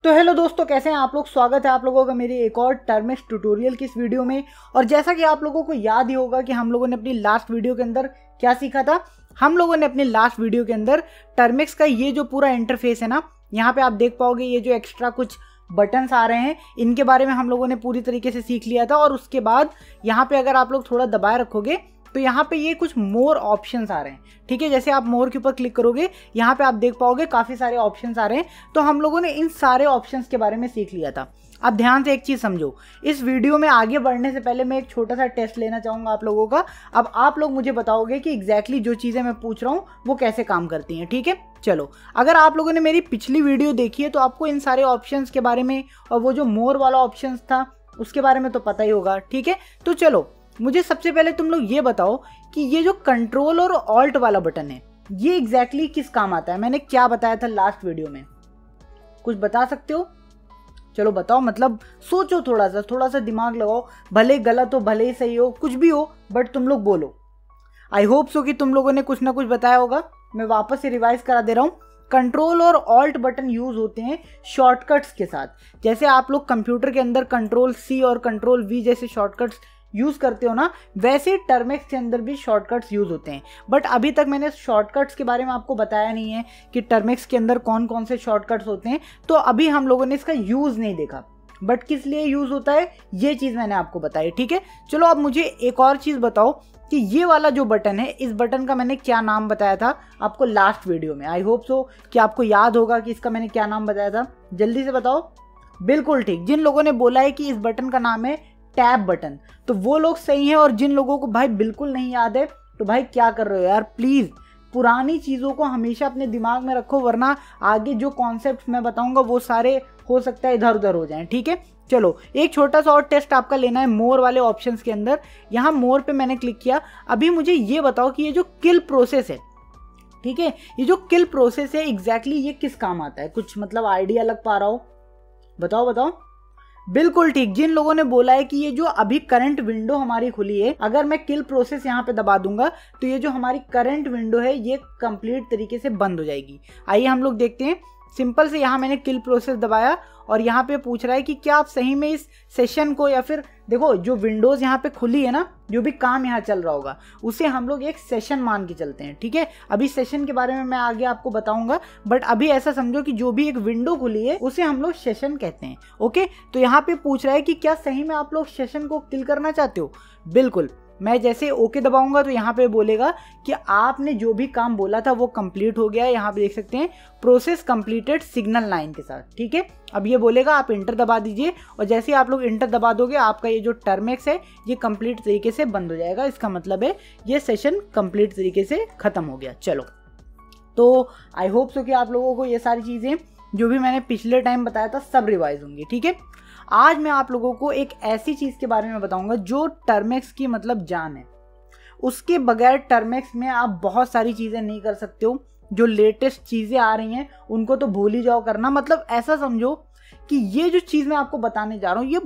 तो हेलो दोस्तों, कैसे हैं आप लोग। स्वागत है आप लोगों का मेरी एक और टर्मेक्स ट्यूटोरियल की इस वीडियो में। और जैसा कि आप लोगों को याद ही होगा कि हम लोगों ने अपनी लास्ट वीडियो के अंदर क्या सीखा था। हम लोगों ने अपनी लास्ट वीडियो के अंदर टर्मेक्स का ये जो पूरा इंटरफेस है ना, यहाँ पे आप देख पाओगे ये जो एक्स्ट्रा कुछ बटन्स आ रहे हैं, इनके बारे में हम लोगों ने पूरी तरीके से सीख लिया था। और उसके बाद यहाँ पे अगर आप लोग थोड़ा दबाए रखोगे तो यहाँ पे ये कुछ मोर ऑप्शंस आ रहे हैं। ठीक है, जैसे आप मोर के ऊपर क्लिक करोगे यहाँ पे आप देख पाओगे काफ़ी सारे ऑप्शंस आ रहे हैं। तो हम लोगों ने इन सारे ऑप्शंस के बारे में सीख लिया था। अब ध्यान से एक चीज़ समझो, इस वीडियो में आगे बढ़ने से पहले मैं एक छोटा सा टेस्ट लेना चाहूँगा आप लोगों का। अब आप लोग मुझे बताओगे कि एग्जैक्टली जो चीज़ें मैं पूछ रहा हूँ वो कैसे काम करती हैं। ठीक है, चलो, अगर आप लोगों ने मेरी पिछली वीडियो देखी है तो आपको इन सारे ऑप्शंस के बारे में और वो जो मोर वाला ऑप्शंस था उसके बारे में तो पता ही होगा। ठीक है, तो चलो मुझे सबसे पहले तुम लोग ये बताओ कि ये जो कंट्रोल और ऑल्ट वाला बटन है ये एग्जैक्टली किस काम आता है। मैंने क्या बताया था लास्ट वीडियो में, कुछ बता सकते हो? चलो बताओ, मतलब सोचो, थोड़ा सा दिमाग लगाओ। भले गलत हो, भले ही सही हो, कुछ भी हो, बट तुम लोग बोलो। आई होप सो कि तुम लोगों ने कुछ ना कुछ बताया होगा। मैं वापस से रिवाइज करा दे रहा हूँ। कंट्रोल और ऑल्ट बटन यूज होते हैं शॉर्टकट्स के साथ। जैसे आप लोग कंप्यूटर के अंदर कंट्रोल सी और कंट्रोल वी जैसे शॉर्टकट्स यूज करते हो ना, वैसे टर्मेक्स के अंदर भी शॉर्टकट्स यूज होते हैं। बट अभी तक मैंने शॉर्टकट्स के बारे में आपको बताया नहीं है कि टर्मेक्स के अंदर कौन कौन से शॉर्टकट्स होते हैं। तो अभी हम लोगों ने इसका यूज नहीं देखा, बट किस लिए यूज होता है ये चीज मैंने आपको बताई। ठीक है, चलो अब मुझे एक और चीज बताओ कि ये वाला जो बटन है, इस बटन का मैंने क्या नाम बताया था आपको लास्ट वीडियो में। आई होप सो कि आपको याद होगा कि इसका मैंने क्या नाम बताया था। जल्दी से बताओ। बिल्कुल ठीक, जिन लोगों ने बोला है कि इस बटन का नाम है टैब बटन, तो वो लोग सही हैं। और जिन लोगों को भाई बिल्कुल नहीं याद है तो भाई क्या कर रहे हो यार, प्लीज़ पुरानी चीज़ों को हमेशा अपने दिमाग में रखो, वरना आगे जो कॉन्सेप्ट मैं बताऊंगा वो सारे हो सकता है इधर उधर हो जाएं। ठीक है, चलो एक छोटा सा और टेस्ट आपका लेना है मोर वाले ऑप्शंस के अंदर। यहाँ मोर पे मैंने क्लिक किया। अभी मुझे ये बताओ कि ये जो किल प्रोसेस है, ठीक है, ये जो किल प्रोसेस है एग्जैक्टली ये किस काम आता है? कुछ मतलब आइडिया लग पा रहा हो? बताओ। बिल्कुल ठीक, जिन लोगों ने बोला है कि ये जो अभी करंट विंडो हमारी खुली है, अगर मैं किल प्रोसेस यहाँ पे दबा दूंगा तो ये जो हमारी करंट विंडो है ये कंप्लीट तरीके से बंद हो जाएगी। आइए हम लोग देखते हैं। सिंपल से यहाँ मैंने किल प्रोसेस दबाया और यहाँ पे पूछ रहा है कि क्या आप सही में इस सेशन को, या फिर देखो जो विंडोज़ यहाँ पे खुली है ना, जो भी काम यहाँ चल रहा होगा उसे हम लोग एक सेशन मान के चलते हैं। ठीक है, अभी सेशन के बारे में मैं आगे आपको बताऊंगा, बट अभी ऐसा समझो कि जो भी एक विंडो खुली है उसे हम लोग सेशन कहते हैं। ओके, तो यहाँ पे पूछ रहा है कि क्या सही में आप लोग सेशन को किल करना चाहते हो। बिल्कुल, मैं जैसे ओके दबाऊंगा तो यहाँ पे बोलेगा कि आपने जो भी काम बोला था वो कंप्लीट हो गया है। यहाँ पे देख सकते हैं प्रोसेस कंप्लीटेड सिग्नल लाइन के साथ। ठीक है, अब ये बोलेगा आप इंटर दबा दीजिए, और जैसे ही आप लोग इंटर दबा दोगे आपका ये जो टर्मेक्स है ये कंप्लीट तरीके से बंद हो जाएगा। इसका मतलब है ये सेशन कंप्लीट तरीके से खत्म हो गया। चलो, तो आई होप सो कि आप लोगों को ये सारी चीज़ें जो भी मैंने पिछले टाइम बताया था सब रिवाइज होंगी। ठीक है, आज मैं आप लोगों को एक ऐसी चीज़ के बारे में बताऊंगा जो टर्मेक्स की मतलब जान है। उसके बगैर टर्मेक्स में आप बहुत सारी चीज़ें नहीं कर सकते हो। जो लेटेस्ट चीज़ें आ रही हैं उनको तो भूल ही जाओ करना। मतलब ऐसा समझो कि ये जो चीज़ मैं आपको बताने जा रहा हूँ ये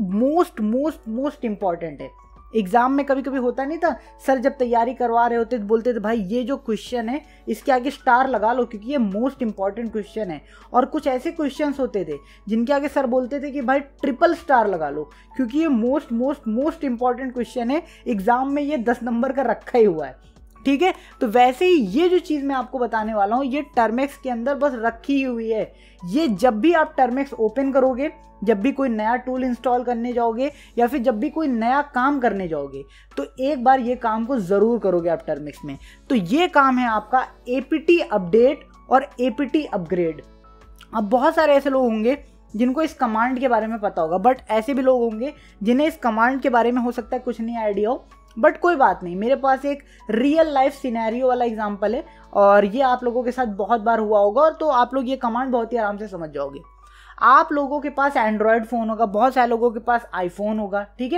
मोस्ट इंपॉर्टेंट है। एग्जाम में कभी कभी होता नहीं था, सर जब तैयारी करवा रहे होते तो बोलते थे भाई ये जो क्वेश्चन है इसके आगे स्टार लगा लो क्योंकि ये मोस्ट इंपॉर्टेंट क्वेश्चन है। और कुछ ऐसे क्वेश्चंस होते थे जिनके आगे सर बोलते थे कि भाई ट्रिपल स्टार लगा लो क्योंकि ये मोस्ट इंपॉर्टेंट क्वेश्चन है, एग्जाम में ये 10 नंबर का रखा ही हुआ है। ठीक है, तो वैसे ही ये जो चीज़ मैं आपको बताने वाला हूँ ये टर्मेक्स के अंदर बस रखी हुई है। ये जब भी आप टर्मेक्स ओपन करोगे, जब भी कोई नया टूल इंस्टॉल करने जाओगे या फिर जब भी कोई नया काम करने जाओगे तो एक बार ये काम को ज़रूर करोगे आप टर्मेक्स में। तो ये काम है आपका एपीटी अपडेट और एपीटी अपग्रेड। अब बहुत सारे ऐसे लोग होंगे जिनको इस कमांड के बारे में पता होगा, बट ऐसे भी लोग होंगे जिन्हें इस कमांड के बारे में हो सकता है कुछ नहीं आइडिया हो। बट कोई बात नहीं, मेरे पास एक रियल लाइफ सिनेरियो वाला एग्जांपल है और ये आप लोगों के साथ बहुत बार हुआ होगा, और तो आप लोग ये कमांड बहुत ही आराम से समझ जाओगे। आप लोगों के पास एंड्रॉयड फ़ोन होगा, बहुत सारे लोगों के पास आईफोन होगा। ठीक है,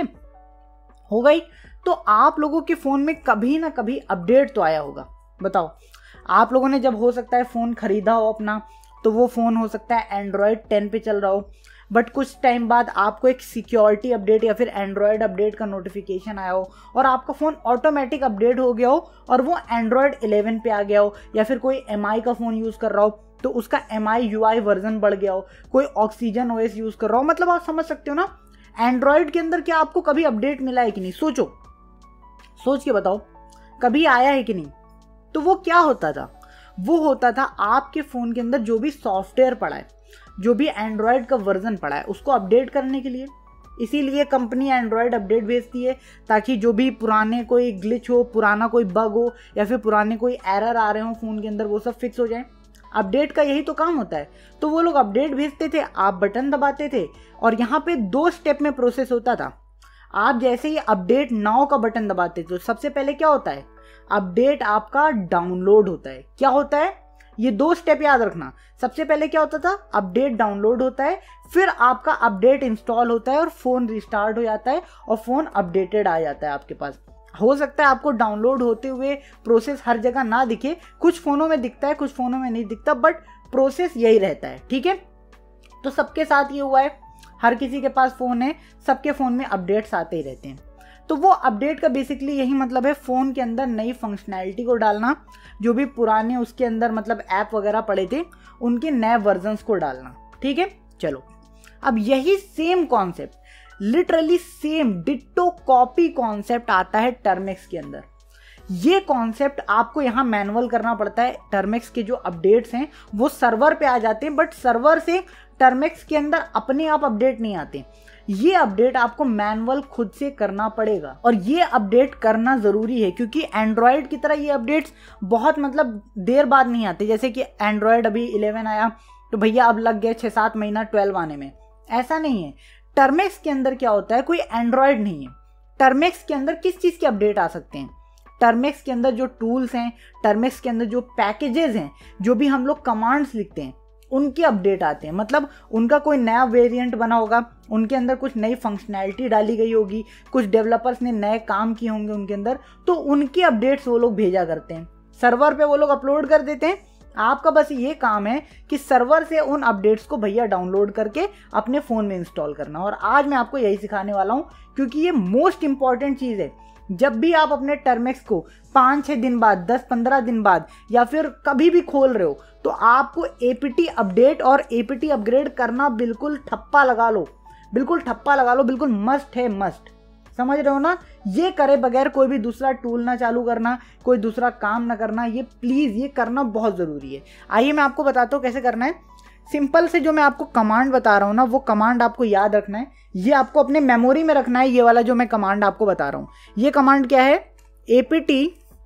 हो गई। तो आप लोगों के फ़ोन में कभी ना कभी अपडेट तो आया होगा। बताओ, आप लोगों ने जब हो सकता है फ़ोन ख़रीदा हो अपना, तो वो फ़ोन हो सकता है एंड्रॉयड 10 पे चल रहा हो, बट कुछ टाइम बाद आपको एक सिक्योरिटी अपडेट या फिर एंड्रॉयड अपडेट का नोटिफिकेशन आया हो और आपका फ़ोन ऑटोमेटिक अपडेट हो गया हो और वो एंड्रॉयड 11 पे आ गया हो, या फिर कोई MI का फ़ोन यूज़ कर रहा हो तो उसका MI UI वर्जन बढ़ गया हो, कोई ऑक्सीजन OS यूज़ कर रहा हो, मतलब आप समझ सकते हो ना। एंड्रॉयड के अंदर क्या आपको कभी अपडेट मिला है कि नहीं? सोचो, सोच के बताओ, कभी आया है कि नहीं? तो वो क्या होता था? वो होता था आपके फ़ोन के अंदर जो भी सॉफ्टवेयर पड़ा है, जो भी एंड्रॉयड का वर्जन पड़ा है, उसको अपडेट करने के लिए। इसीलिए कंपनी एंड्रॉयड अपडेट भेजती है, ताकि जो भी पुराने कोई ग्लिच हो, पुराना कोई बग हो, या फिर पुराने कोई एरर आ रहे हो फ़ोन के अंदर, वो सब फिक्स हो जाए। अपडेट का यही तो काम होता है। तो वो लोग अपडेट भेजते थे, आप बटन दबाते थे, और यहाँ पे 2 स्टेप में प्रोसेस होता था। आप जैसे ही अपडेट नाउ का बटन दबाते थे, तो सबसे पहले क्या होता है? अपडेट आपका डाउनलोड होता है। क्या होता है? ये 2 स्टेप याद रखना। सबसे पहले क्या होता था? अपडेट डाउनलोड होता है, फिर आपका अपडेट इंस्टॉल होता है और फ़ोन रिस्टार्ट हो जाता है और फ़ोन अपडेटेड आ जाता है आपके पास। हो सकता है आपको डाउनलोड होते हुए प्रोसेस हर जगह ना दिखे, कुछ फ़ोनों में दिखता है, कुछ फ़ोनों में नहीं दिखता, बट प्रोसेस यही रहता है, ठीक है। तो सबके साथ ये हुआ है, हर किसी के पास फ़ोन है, सबके फ़ोन में अपडेट्स आते ही रहते हैं। तो वो अपडेट का बेसिकली यही मतलब है, फ़ोन के अंदर नई फंक्शनैलिटी को डालना, जो भी पुराने उसके अंदर मतलब ऐप वगैरह पड़े थे, उनके नए वर्जन्स को डालना, ठीक है। चलो, अब यही same concept, literally same ditto copy concept आता है टर्मेक्स के अंदर। ये कॉन्सेप्ट आपको यहाँ मैनुअल करना पड़ता है। टर्मेक्स के जो अपडेट्स हैं वो सर्वर पे आ जाते हैं, बट सर्वर से टर्मेक्स के अंदर अपने आप अपडेट नहीं आते। ये अपडेट आपको मैनुअल खुद से करना पड़ेगा, और ये अपडेट करना ज़रूरी है, क्योंकि एंड्रॉयड की तरह ये अपडेट्स बहुत मतलब देर बाद नहीं आते। जैसे कि एंड्रॉयड अभी 11 आया तो भैया अब लग गए 6-7 महीना 12 आने में, ऐसा नहीं है। टर्मेक्स के अंदर क्या होता है, कोई एंड्रॉयड नहीं है। टर्मेक्स के अंदर किस चीज़ के अपडेट आ सकते हैं? टर्मेक्स के अंदर जो टूल्स हैं, टर्मेक्स के अंदर जो पैकेजेस हैं, जो भी हम लोग कमांड्स लिखते हैं, उनके अपडेट आते हैं। मतलब उनका कोई नया वेरिएंट बना होगा, उनके अंदर कुछ नई फंक्शनैलिटी डाली गई होगी, कुछ डेवलपर्स ने नए काम किए होंगे उनके अंदर, तो उनके अपडेट्स वो लोग भेजा करते हैं, सर्वर पे वो लोग अपलोड कर देते हैं। आपका बस ये काम है कि सर्वर से उन अपडेट्स को भैया डाउनलोड करके अपने फ़ोन में इंस्टॉल करना। और आज मैं आपको यही सिखाने वाला हूँ, क्योंकि ये मोस्ट इंपॉर्टेंट चीज़ है। जब भी आप अपने टर्मेक्स को 5-6 दिन बाद, 10-15 दिन बाद, या फिर कभी भी खोल रहे हो, तो आपको APT अपडेट और APT अपग्रेड करना बिल्कुल ठप्पा लगा लो, बिल्कुल ठप्पा लगा लो, बिल्कुल मस्ट है, मस्ट। समझ रहे हो ना? ये करे बगैर कोई भी दूसरा टूल ना चालू करना, कोई दूसरा काम ना करना, ये प्लीज़, ये करना बहुत ज़रूरी है। आइए मैं आपको बताता हूँ कैसे करना है। सिंपल से जो मैं आपको कमांड बता रहा हूँ ना, वो कमांड आपको याद रखना है, ये आपको अपने मेमोरी में रखना है। ये वाला जो मैं कमांड आपको बता रहा हूँ, ये कमांड क्या है? APT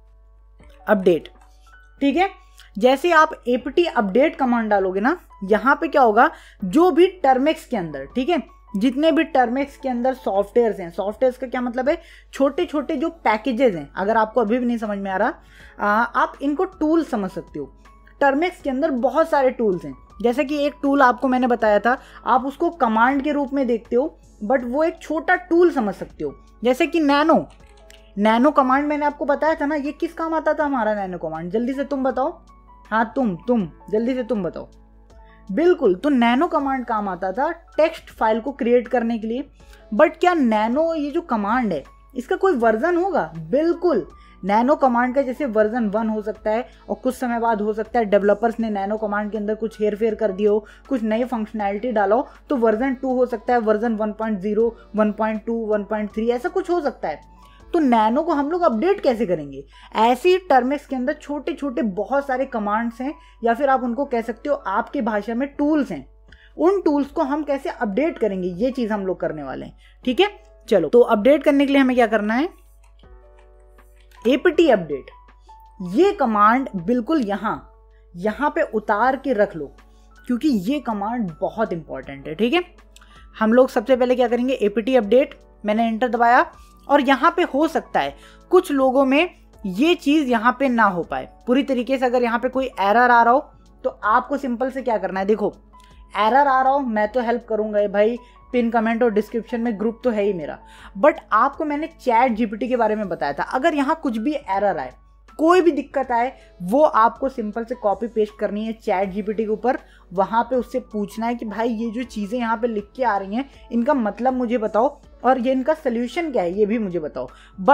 अपडेट, ठीक है। जैसे आप APT अपडेट कमांड डालोगे ना, यहाँ पे क्या होगा, जो भी टर्मेक्स के अंदर, ठीक है, जितने भी टर्मेक्स के अंदर सॉफ्टवेयर्स हैं, सॉफ्टवेयर्स का क्या मतलब है, छोटे छोटे जो पैकेजेस हैं, अगर आपको अभी भी नहीं समझ में आ रहा, आप इनको टूल समझ सकते हो। टर्मेक्स के अंदर बहुत सारे टूल्स हैं। जैसे कि एक टूल आपको मैंने बताया था, आप उसको कमांड के रूप में देखते हो, बट वो एक छोटा टूल समझ सकते हो। जैसे कि नैनो कमांड मैंने आपको बताया था ना, ये किस काम आता था हमारा नैनो कमांड? जल्दी से तुम बताओ। हाँ, तुम जल्दी से तुम बताओ। बिल्कुल, तो नैनो कमांड काम आता था टेक्स्ट फाइल को क्रिएट करने के लिए। बट क्या नैनो ये जो कमांड है, इसका कोई वर्जन होगा? बिल्कुल, नैनो कमांड का जैसे वर्जन 1 हो सकता है, और कुछ समय बाद हो सकता है डेवलपर्स ने नैनो कमांड के अंदर कुछ हेर फेर कर दिया हो, कुछ नई फंक्शनैलिटी डाला हो, तो वर्जन 2 हो सकता है, वर्जन 1.0, 1.2, 1.3, ऐसा कुछ हो सकता है। तो नैनो को हम लोग अपडेट कैसे करेंगे? ऐसे ही टर्मेक्स के अंदर छोटे छोटे बहुत सारे कमांड्स हैं, या फिर आप उनको कह सकते हो आपकी भाषा में टूल्स हैं। उन टूल्स को हम कैसे अपडेट करेंगे, ये चीज़ हम लोग करने वाले हैं, ठीक है। चलो, तो अपडेट करने के लिए हमें क्या करना है? APT अपडेट, ये कमांड बिल्कुल यहाँ पे उतार के रख लो, क्योंकि ये कमांड बहुत इंपॉर्टेंट है, ठीक है। हम लोग सबसे पहले क्या करेंगे? APT अपडेट, मैंने एंटर दबाया, और यहाँ पे हो सकता है कुछ लोगों में ये चीज़ यहाँ पे ना हो पाए पूरी तरीके से। अगर यहाँ पे कोई एरर आ रहा हो, तो आपको सिंपल से क्या करना है? देखो, एरर आ रहा हो, मैं तो हेल्प करूँगा भाई, पिन कमेंट और डिस्क्रिप्शन में ग्रुप तो है ही मेरा। बट आपको मैंने ChatGPT के बारे में बताया था, अगर यहाँ कुछ भी एरर आए, कोई भी दिक्कत आए, वो आपको सिंपल से कॉपी पेस्ट करनी है ChatGPT के ऊपर। वहाँ पे उससे पूछना है कि भाई ये जो चीज़ें यहाँ पे लिख के आ रही हैं, इनका मतलब मुझे बताओ, और ये इनका सोल्यूशन क्या है, ये भी मुझे बताओ। बट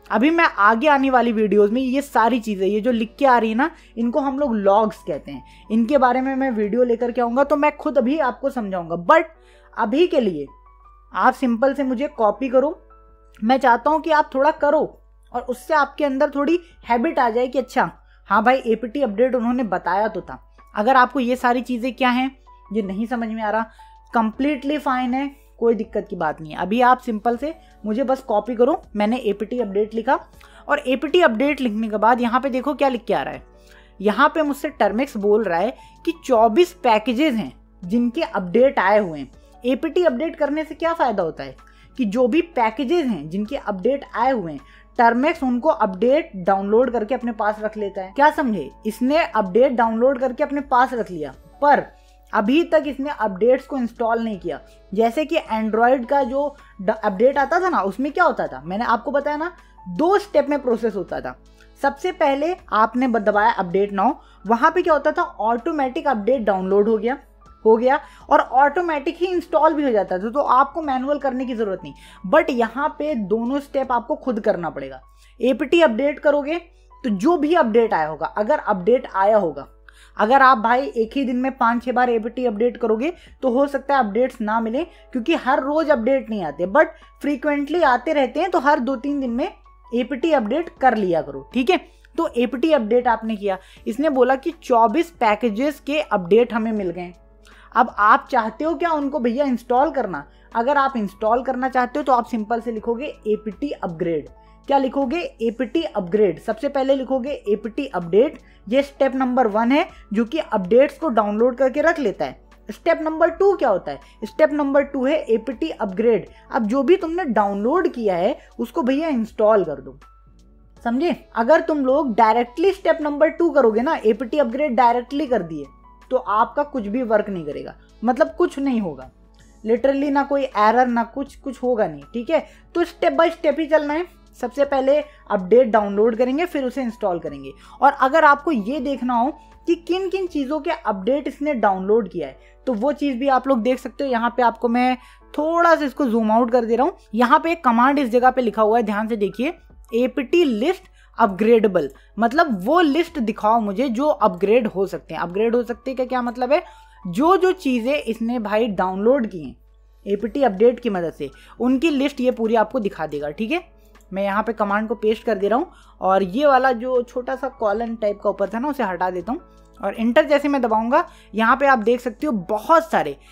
अभी मैं आगे आने वाली वीडियोस में ये सारी चीज़ें, ये जो लिख के आ रही है ना, इनको हम लोग लॉग्स कहते हैं, इनके बारे में मैं वीडियो लेकर के आऊँगा, तो मैं खुद अभी आपको समझाऊंगा। बट अभी के लिए आप सिंपल से मुझे कॉपी करो, मैं चाहता हूँ कि आप थोड़ा करो और उससे आपके अंदर थोड़ी हैबिट आ जाए कि अच्छा हाँ भाई एपीटी अपडेट उन्होंने बताया तो था। अगर आपको ये सारी चीज़ें क्या हैं ये नहीं समझ में आ रहा, कंप्लीटली फाइन है, कोई दिक्कत की बात नहीं है। अभी आप सिंपल से मुझे बस कॉपी करो, मैंने एपीटी अपडेट लिखा और एपीटी अपडेट लिखने के बाद यहाँ पे देखो क्या लिख के आ रहा है। यहाँ पे मुझसे टर्मेक्स बोल रहा है कि 24 पैकेजेस हैं जिनके अपडेट आए हुए हैं। एपीटी अपडेट करने से क्या फ़ायदा होता है कि जो भी पैकेजेस हैं जिनके अपडेट आए हुए हैं, टर्मेक्स उनको अपडेट डाउनलोड करके अपने पास रख लेता है। क्या समझे, इसने अपडेट डाउनलोड करके अपने पास रख लिया, पर अभी तक इसने अपडेट्स को इंस्टॉल नहीं किया। जैसे कि एंड्रॉयड का जो अपडेट आता था ना, उसमें क्या होता था, मैंने आपको बताया ना, 2 स्टेप में प्रोसेस होता था। सबसे पहले आपने दबाया अपडेट नाउ, वहां पे क्या होता था, ऑटोमेटिक अपडेट डाउनलोड हो गया और ऑटोमेटिक ही इंस्टॉल भी हो जाता था, तो आपको मैनुअल करने की जरूरत नहीं। बट यहाँ पे दोनों स्टेप आपको खुद करना पड़ेगा। एपीटी अपडेट करोगे तो जो भी अपडेट आया होगा, अगर अपडेट आया होगा, अगर आप भाई एक ही दिन में 5-6 बार एपीटी अपडेट करोगे तो हो सकता है अपडेट्स ना मिले, क्योंकि हर रोज अपडेट नहीं आते, बट फ्रीक्वेंटली आते रहते हैं, तो हर 2-3 दिन में एपीटी अपडेट कर लिया करो, ठीक है। तो एपीटी अपडेट आपने किया, इसने बोला कि 24 पैकेजेस के अपडेट हमें मिल गए। अब आप चाहते हो क्या उनको भैया इंस्टॉल करना? अगर आप इंस्टॉल करना चाहते हो तो आप सिंपल से लिखोगे एपीटी अपग्रेड। क्या लिखोगे? APT upgrade. सबसे पहले लिखोगे एपीटी अपडेट, ये स्टेप नंबर 1 है जो कि अपडेट्स को डाउनलोड करके रख लेता है। स्टेप नंबर 2 क्या होता है? स्टेप नंबर 2 है एपीटी अपग्रेड। अब जो भी तुमने डाउनलोड किया है उसको भैया इंस्टॉल कर दो, समझे। अगर तुम लोग डायरेक्टली स्टेप नंबर 2 करोगे ना, एपीटी अपग्रेड डायरेक्टली कर दिए, तो आपका कुछ भी वर्क नहीं करेगा, मतलब कुछ नहीं होगा, लिटरली ना कोई एरर ना कुछ होगा नहीं, ठीक है। तो स्टेप बाय स्टेप ही चलना है। सबसे पहले अपडेट डाउनलोड करेंगे, फिर उसे इंस्टॉल करेंगे। और अगर आपको ये देखना हो कि किन किन चीज़ों के अपडेट इसने डाउनलोड किया है, तो वो चीज़ भी आप लोग देख सकते हो। यहाँ पे आपको मैं थोड़ा सा इसको जूम आउट कर दे रहा हूँ। यहाँ पे एक कमांड इस जगह पे लिखा हुआ है, ध्यान से देखिए, एपीटी लिस्ट अपग्रेडेबल, मतलब वो लिस्ट दिखाओ मुझे जो अपग्रेड हो सकते हैं। अपग्रेड हो सकते हैं का क्या मतलब है? जो चीज़ें इसने भाई डाउनलोड की हैं एपीटी अपडेट की मदद से, उनकी लिस्ट ये पूरी आपको दिखा देगा, ठीक है। मैं यहाँ पे कमांड को पेस्ट कर दे रहा हूँ और ये वाला जो छोटा सा कॉलन टाइप का ऊपर था ना, उसे हटा देता हूँ और इंटर जैसे मैं दबाऊंगा, यहाँ पे आप देख सकते हो बहुत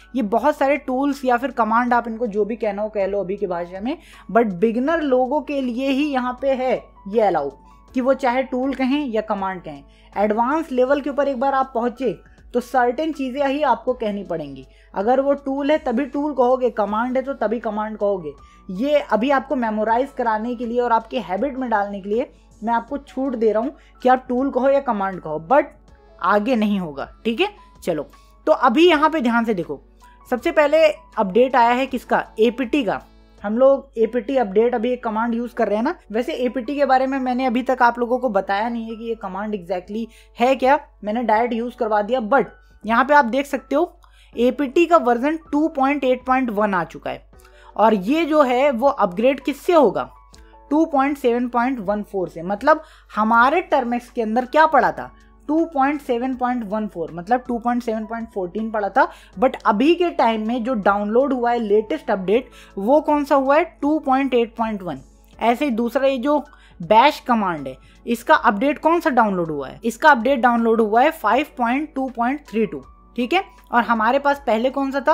सारे टूल्स या फिर कमांड, आप इनको जो भी कहना हो कह लो अभी की भाषा में, बट बिगिनर लोगों के लिए ही यहाँ पे है ये अलाउ, कि वो चाहे टूल कहें या कमांड कहें। एडवांस लेवल के ऊपर एक बार आप पहुंचे तो सर्टेन चीज़ें ही आपको कहनी पड़ेंगी। अगर वो टूल है तभी टूल कहोगे, कमांड है तो तभी कमांड कहोगे। ये अभी आपको मेमोराइज कराने के लिए और आपके हैबिट में डालने के लिए मैं आपको छूट दे रहा हूँ कि आप टूल कहो या कमांड कहो, बट आगे नहीं होगा, ठीक है। चलो, तो अभी यहाँ पे ध्यान से देखो, सबसे पहले अपडेट आया है किसका? एपीटी का। हम लोग एपीटी अपडेट अभी एक कमांड यूज कर रहे हैं ना। वैसे एपीटी के बारे में मैंने अभी तक आप लोगों को बताया नहीं है कि ये कमांड एग्जैक्टली है क्या, मैंने डायरेक्ट यूज करवा दिया। बट यहाँ पे आप देख सकते हो एपीटी का वर्जन 2.8.1 आ चुका है और ये जो है वो अपग्रेड किससे होगा? 2.7.14 से। मतलब हमारे टर्मेक्स के अंदर क्या पड़ा था? 2.7.14, मतलब 2.7.14 पड़ा था। बट अभी के टाइम में जो डाउनलोड हुआ है लेटेस्ट अपडेट, वो कौन सा हुआ है? 2.8.1। ऐसे ही दूसरा ये जो बैश कमांड है, इसका अपडेट कौन सा डाउनलोड हुआ है? इसका अपडेट डाउनलोड हुआ है 5.2.32, ठीक है। और हमारे पास पहले कौन सा था?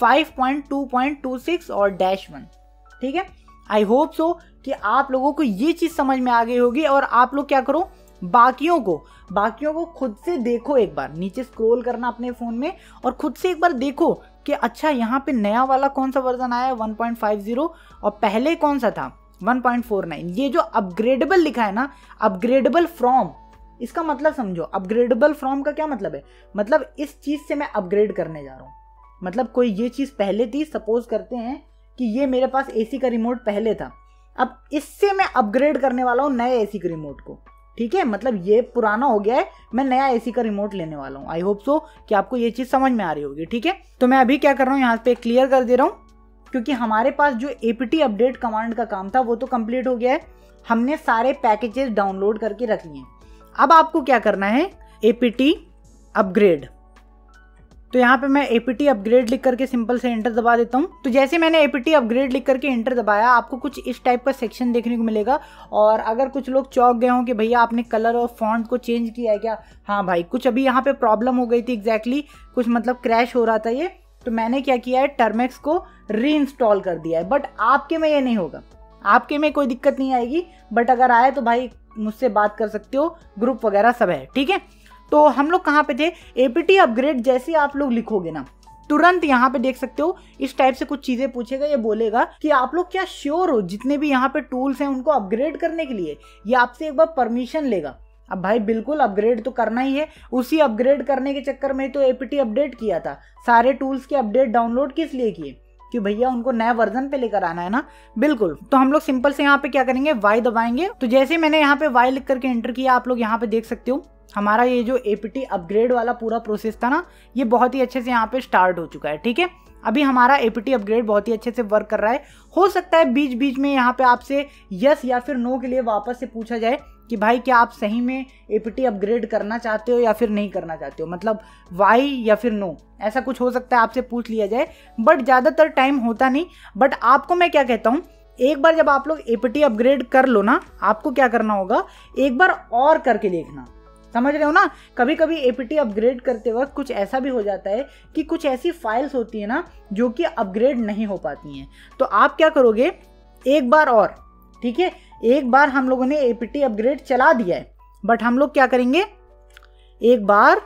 5.2.26 और -1, ठीक है। आई होप सो कि आप लोगों को ये चीज समझ में आ गई होगी। और आप लोग क्या करो, बाकियों को खुद से देखो, एक बार नीचे स्क्रॉल करना अपने फोन में और खुद से एक बार देखो कि अच्छा यहाँ पे नया वाला कौन सा वर्जन आया है 1.50 और पहले कौन सा था 1.49। ये जो अपग्रेडेबल लिखा है ना, अपग्रेडेबल फ्रॉम, इसका मतलब समझो। अपग्रेडेबल फ्रॉम का क्या मतलब है? मतलब इस चीज से मैं अपग्रेड करने जा रहा हूँ। मतलब कोई ये चीज पहले थी, सपोज करते हैं कि ये मेरे पास एसी का रिमोट पहले था, अब इससे मैं अपग्रेड करने वाला हूँ नए एसी के रिमोट को, ठीक है। मतलब ये पुराना हो गया है, मैं नया एसी का रिमोट लेने वाला हूँ। आई होप सो कि आपको ये चीज समझ में आ रही होगी, ठीक है। तो मैं अभी क्या कर रहा हूँ, यहाँ पे क्लियर कर दे रहा हूँ, क्योंकि हमारे पास जो एपीटी अपडेट कमांड का काम था वो तो कंप्लीट हो गया है। हमने सारे पैकेजेस डाउनलोड करके रख लिए। अब आपको क्या करना है, APT अपग्रेड। तो यहाँ पे मैं APT अपग्रेड लिख करके सिंपल से एंटर दबा देता हूँ। तो जैसे मैंने APT अपग्रेड लिख करके एंटर दबाया, आपको कुछ इस टाइप का सेक्शन देखने को मिलेगा। और अगर कुछ लोग चौंक गए हों कि भैया आपने कलर और फॉन्ट को चेंज किया है क्या, हाँ भाई कुछ अभी यहाँ पे प्रॉब्लम हो गई थी एग्जैक्टली, कुछ मतलब क्रैश हो रहा था ये, तो मैंने क्या किया है, टर्मेक्स को रीइंस्टॉल कर दिया है। बट आपके में ये नहीं होगा, आपके में कोई दिक्कत नहीं आएगी। बट अगर आए तो भाई मुझसे बात कर सकते हो, ग्रुप वगैरह सब है, ठीक है। तो हम लोग कहाँ पे थे, APT अपग्रेड जैसे आप लोग लिखोगे ना, तुरंत यहाँ पे देख सकते हो इस टाइप से कुछ चीजें पूछेगा। ये बोलेगा कि आप लोग क्या श्योर हो जितने भी यहाँ पे टूल्स हैं उनको अपग्रेड करने के लिए, ये आपसे एक बार परमिशन लेगा। अब भाई बिल्कुल अपग्रेड तो करना ही है, उसी अपग्रेड करने के चक्कर में तो APT अपडेट किया था। सारे टूल्स के अपडेट डाउनलोड किस लिए किए, कि भैया उनको नया वर्जन पे लेकर आना है ना, बिल्कुल। तो हम लोग सिंपल से यहाँ पे क्या करेंगे, Y दबाएंगे। तो जैसे मैंने यहाँ पे Y लिख करके एंटर किया, आप लोग यहाँ पे देख सकते हो हमारा ये जो APT अपग्रेड वाला पूरा प्रोसेस था ना, ये बहुत ही अच्छे से यहाँ पे स्टार्ट हो चुका है, ठीक है। अभी हमारा APT अपग्रेड बहुत ही अच्छे से वर्क कर रहा है। हो सकता है बीच बीच में यहाँ पे आपसे यस या फिर नो के लिए वापस से पूछा जाए कि भाई क्या आप सही में APT अपग्रेड करना चाहते हो या फिर नहीं करना चाहते हो, मतलब Y या फिर नो, ऐसा कुछ हो सकता है आपसे पूछ लिया जाए। बट ज़्यादातर टाइम होता नहीं। बट आपको मैं क्या कहता हूँ, एक बार जब आप लोग APT अपग्रेड कर लो ना, आपको क्या करना होगा, एक बार और करके देखना, समझ रहे हो ना। कभी कभी APT अपग्रेड करते वक्त कुछ ऐसा भी हो जाता है कि कुछ ऐसी फाइल्स होती है ना जो कि अपग्रेड नहीं हो पाती हैं। तो आप क्या करोगे, एक बार और, ठीक है, एक बार हम लोगों ने APT अपग्रेड चला दिया है, बट हम लोग क्या करेंगे, एक बार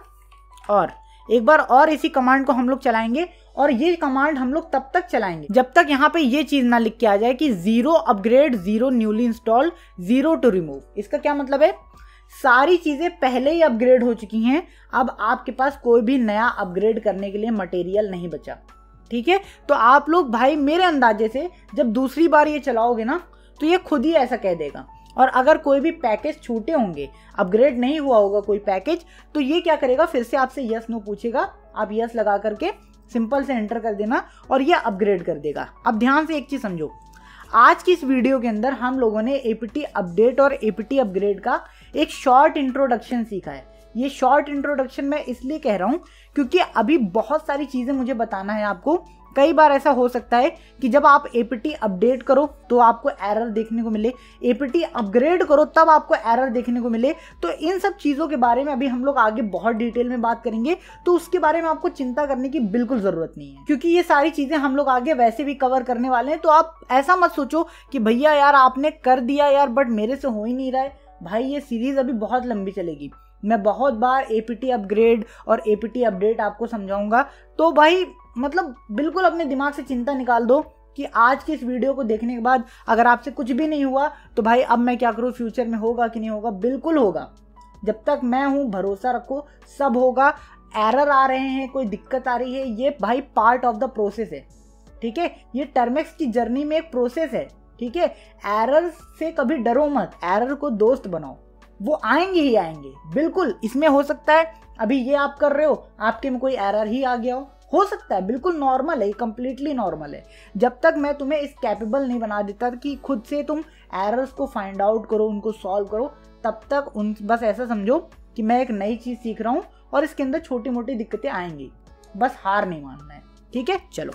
और इसी कमांड को हम लोग चलाएंगे। और ये कमांड हम लोग तब तक चलाएंगे जब तक यहाँ पे ये चीज ना लिख के आ जाए कि 0 upgrade, 0 newly install, 0 to remove. इसका क्या मतलब है, सारी चीजें पहले ही अपग्रेड हो चुकी हैं, अब आपके पास कोई भी नया अपग्रेड करने के लिए मटेरियल नहीं बचा, ठीक है। तो आप लोग भाई मेरे अंदाजे से जब दूसरी बार ये चलाओगे ना, तो ये खुद ही ऐसा कह देगा। और अगर कोई भी पैकेज छूटे होंगे, अपग्रेड नहीं हुआ होगा कोई पैकेज, तो ये क्या करेगा, फिर से आपसे यस नो पूछेगा, आप यस लगा करके सिंपल से एंटर कर देना और ये अपग्रेड कर देगा। अब ध्यान से एक चीज समझो, आज की इस वीडियो के अंदर हम लोगों ने APT अपडेट और APT अपग्रेड का एक शॉर्ट इंट्रोडक्शन सीखा है। ये शॉर्ट इंट्रोडक्शन मैं इसलिए कह रहा हूँ क्योंकि अभी बहुत सारी चीजें मुझे बताना है आपको। कई बार ऐसा हो सकता है कि जब आप APT अपडेट करो तो आपको एरर देखने को मिले, APT अपग्रेड करो तब आपको एरर देखने को मिले। तो इन सब चीज़ों के बारे में अभी हम लोग आगे बहुत डिटेल में बात करेंगे, तो उसके बारे में आपको चिंता करने की बिल्कुल ज़रूरत नहीं है, क्योंकि ये सारी चीज़ें हम लोग आगे वैसे भी कवर करने वाले हैं। तो आप ऐसा मत सोचो कि भैया यार आपने कर दिया यार बट मेरे से हो ही नहीं रहा है। भाई ये सीरीज़ अभी बहुत लंबी चलेगी, मैं बहुत बार APT अपग्रेड और APT अपडेट आपको समझाऊंगा। तो भाई मतलब बिल्कुल अपने दिमाग से चिंता निकाल दो कि आज की इस वीडियो को देखने के बाद अगर आपसे कुछ भी नहीं हुआ तो भाई अब मैं क्या करूँ, फ्यूचर में होगा कि नहीं होगा, बिल्कुल होगा। जब तक मैं हूँ भरोसा रखो, सब होगा। एरर आ रहे हैं, कोई दिक्कत आ रही है, ये भाई पार्ट ऑफ द प्रोसेस है, ठीक है। ये टर्मेक्स की जर्नी में एक प्रोसेस है, ठीक है। एरर से कभी डरो मत, एरर को दोस्त बनाओ, वो आएंगे ही आएंगे, बिल्कुल। इसमें हो सकता है अभी ये आप कर रहे हो, आपके में कोई एरर ही आ गया हो सकता है, बिल्कुल नॉर्मल है, कंप्लीटली नॉर्मल है। जब तक मैं तुम्हें इस कैपेबल नहीं बना देता कि खुद से तुम एरर्स को फाइंड आउट करो, उनको सॉल्व करो, तब तक बस ऐसा समझो कि मैं एक नई चीज़ सीख रहा हूँ और इसके अंदर छोटी मोटी दिक्कतें आएंगी, बस हार नहीं मानना है, ठीक है। चलो,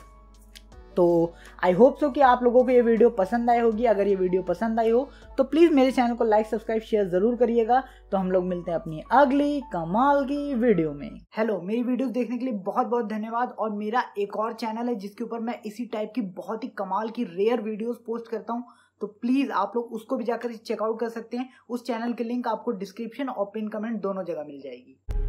तो आई होप सो कि आप लोगों को ये वीडियो पसंद आई होगी। अगर ये वीडियो पसंद आई हो तो प्लीज़ मेरे चैनल को लाइक, सब्सक्राइब, शेयर ज़रूर करिएगा। तो हम लोग मिलते हैं अपनी अगली कमाल की वीडियो में। हेलो, मेरी वीडियो देखने के लिए बहुत बहुत धन्यवाद। और मेरा एक और चैनल है जिसके ऊपर मैं इसी टाइप की बहुत ही कमाल की रेयर वीडियोज़ पोस्ट करता हूँ, तो प्लीज़ आप लोग उसको भी जाकर चेकआउट कर सकते हैं। उस चैनल की लिंक आपको डिस्क्रिप्शन और पिन कमेंट दोनों जगह मिल जाएगी।